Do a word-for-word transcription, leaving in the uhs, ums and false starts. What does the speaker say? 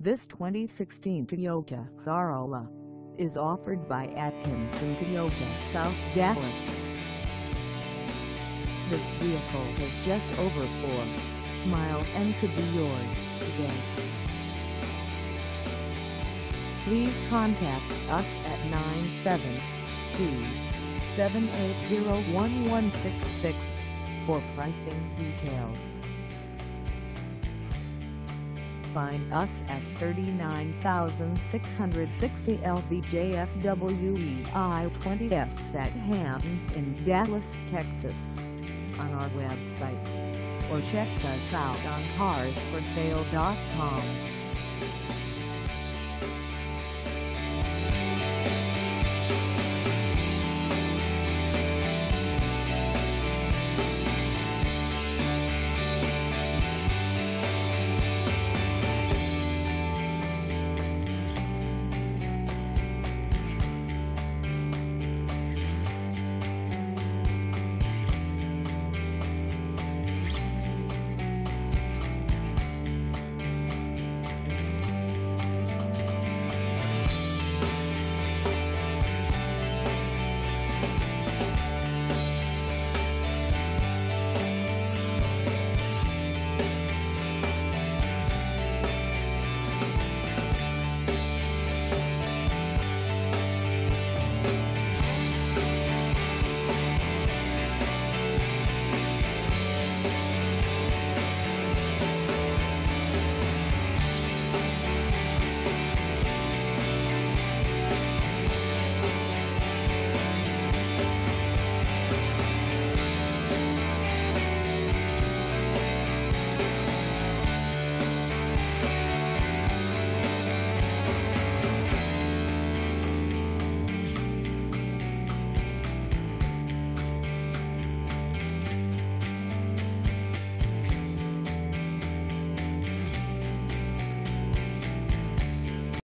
This twenty sixteen Toyota Corolla is offered by Atkinson Toyota South Dallas. This vehicle has just over four miles and could be yours today. Please contact us at nine seven two, seven eight zero, one one six six for pricing details. Find us at thirty-nine thousand six hundred sixty L V J F W E I twenty S at Hampton in Dallas, Texas, on our website, or check us out on cars for sale dot com.